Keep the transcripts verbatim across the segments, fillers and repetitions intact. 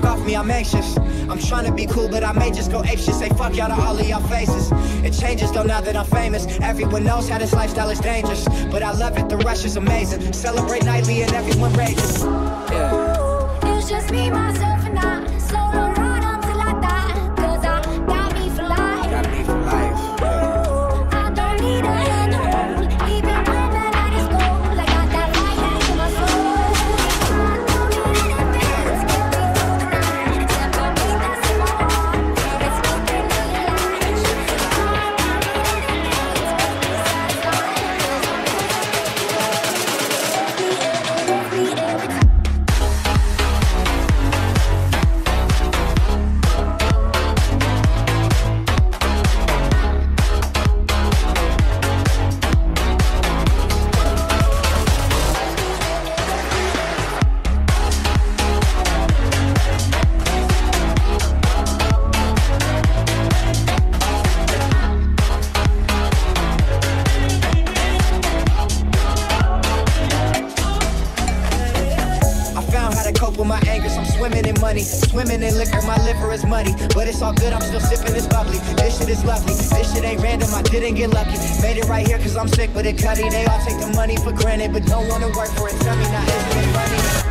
off me, I'm anxious. I'm trying to be cool, but I may just go apeshit. Say fuck y'all to all of y'all faces. It changes though now that I'm famous. Everyone knows how this lifestyle is dangerous, but I love it, the rush is amazing. Celebrate nightly and everyone rages. Yeah. It's just me, myself, and I. Solo ride until I die, cause I got me for life. Got me for life. Yeah. I don't need a hand to hold, even when the night is cold. I got that fire in my soul. I don't need anything to get me through the night, except for me that's in my heart. It's keeping me alive. I don't need anything to make me satisfied. Every, every, every time. Swimming in money, swimming in liquor, my liver is muddy. But it's all good, I'm still sipping this bubbly. This shit is lovely, this shit ain't random, I didn't get lucky. Made it right here cause I'm sick with it, cutty. They all take the money for granted, but don't wanna work for it. Tell me now, isn't it funny?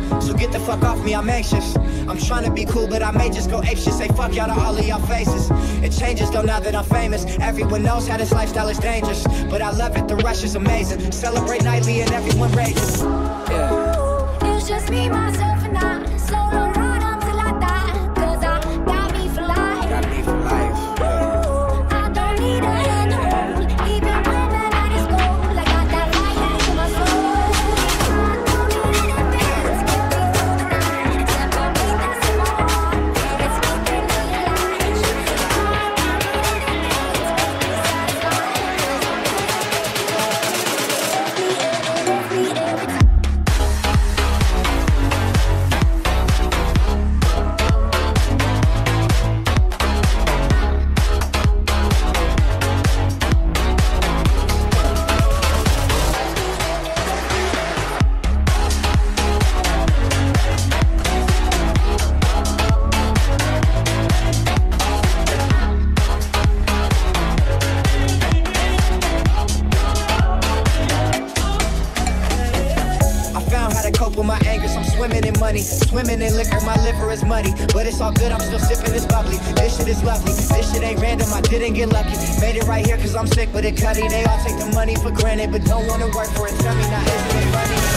So get the fuck off me, I'm anxious. I'm trying to be cool, but I may just go apeshit. Say fuck y'all to all of y'all faces. It changes though now that I'm famous. Everyone knows how this lifestyle is dangerous, but I love it, the rush is amazing. Celebrate nightly and everyone rages. Yeah. It's just me, myself, and I. Solo ride until I die. Cause I got me for life. Got me for life. Yeah. I don't need a hand to hold. Even when the night is cold, I got that fire in my soul. I don't need an advance. Get me through the night. Except for me, that's in my heart. It's keeping me alive. I don't need an advance. Make me satisfied. Lift me every time. My anger, I'm swimming in money, swimming in liquor, my liver is muddy, but it's all good, I'm still sipping this bubbly. This shit is lovely, this shit ain't random, I didn't get lucky. Made it right here cause I'm sick with it, cutty. They all take the money for granted, but don't wanna work for it. Tell me now, isn't it funny?